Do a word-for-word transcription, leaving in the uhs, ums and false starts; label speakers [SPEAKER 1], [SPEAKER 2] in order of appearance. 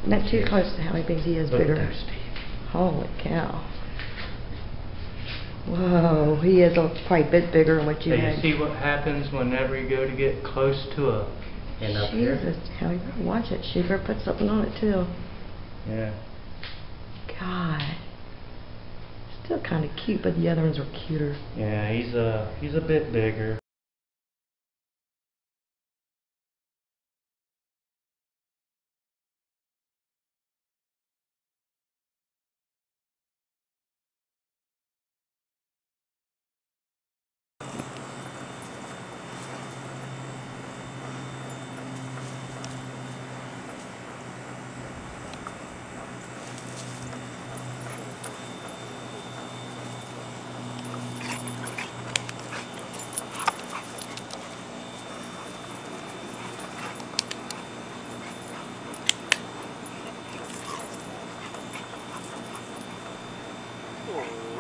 [SPEAKER 1] Not too close to Howie because he is
[SPEAKER 2] Look at
[SPEAKER 1] bigger.
[SPEAKER 2] those teeth.
[SPEAKER 1] Holy cow. Whoa, he is a, quite a bit bigger than what you
[SPEAKER 3] So
[SPEAKER 1] had.
[SPEAKER 3] you see what happens whenever you go to get close to a...
[SPEAKER 2] And up here.
[SPEAKER 1] Jesus, Howie, watch it. She better put something on it too.
[SPEAKER 2] Yeah.
[SPEAKER 1] God. Still kind of cute, but the other ones were cuter.
[SPEAKER 2] Yeah, he's a he's a bit bigger.
[SPEAKER 4] Oh.